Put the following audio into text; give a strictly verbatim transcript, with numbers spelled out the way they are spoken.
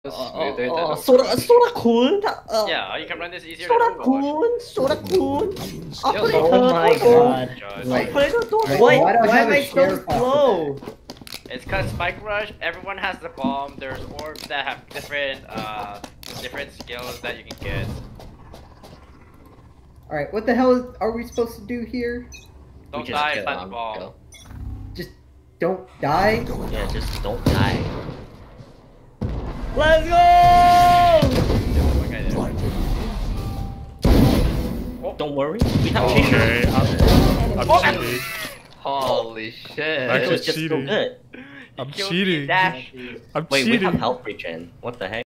smoother 어, than 소라 소라 군. 어, Yeah, you can run this easier 소라 than Overwatch. 군, 소라 군. Oh my god. Like, Operator, don't. Alright, Why? why don't Why have am a I so sheriff slow? it's cause Spike Rush, everyone has the bomb. There's orbs that have different, uh, different skills that you can get. Alright, what the hell is, are we supposed to do here? Don't just die, kill plant the him, bomb. go. Just don't die? Yeah, just don't die. Let's go! Oh. Don't worry, we have Okay, I'm, I'm Oh. cheating. Holy shit. I It was just just so cheated. good. I'm Killed cheating. Dash. I'm Wait, cheating. we have health regen. What the heck?